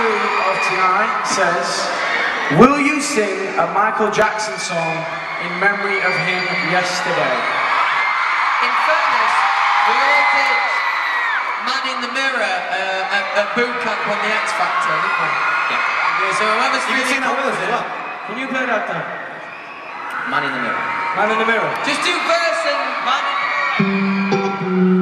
of tonight says, will you sing a Michael Jackson song in memory of him yesterday? In fairness, we all did Man in the Mirror at boot camp on the X Factor, didn't we? Yeah. So whoever's You can sing that with us as well. Can you play that then? Man in the Mirror. Man in the Mirror. Just do verse and Man in